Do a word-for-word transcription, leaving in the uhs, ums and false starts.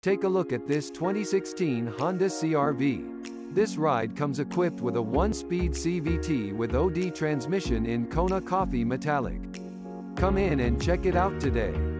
Take a look at this twenty sixteen Honda C R V. This ride comes equipped with a one-speed C V T with O D transmission in Kona Coffee Metallic. Come in and check it out today.